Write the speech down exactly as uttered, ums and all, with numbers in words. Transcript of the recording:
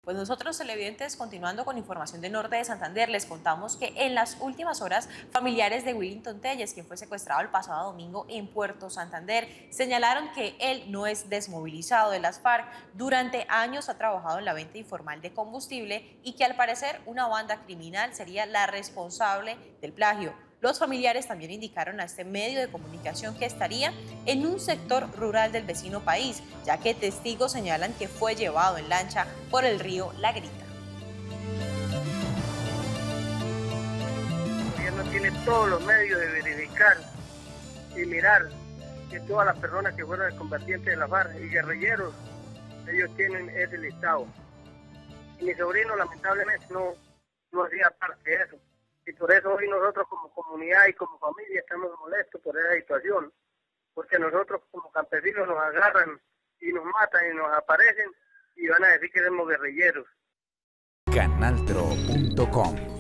Pues nosotros, televidentes, continuando con información de Norte de Santander, les contamos que en las últimas horas, familiares de Willington Telles, quien fue secuestrado el pasado domingo en Puerto Santander, señalaron que él no es desmovilizado de las FARC. Durante años ha trabajado en la venta informal de combustible y que al parecer una banda criminal sería la responsable del plagio. Los familiares también indicaron a este medio de comunicación que estaría en un sector rural del vecino país, ya que testigos señalan que fue llevado en lancha por el río La Grita. El gobierno tiene todos los medios de verificar y mirar que todas las personas que fueron combatientes de la FARC y guerrilleros, ellos tienen ese listado. Y mi sobrino lamentablemente no, no hacía parte de eso. Y por eso hoy nosotros como comunidad y como familia estamos molestos por esa situación, porque nosotros como campesinos nos agarran y nos matan y nos aparecen y van a decir que somos guerrilleros. canal tro punto com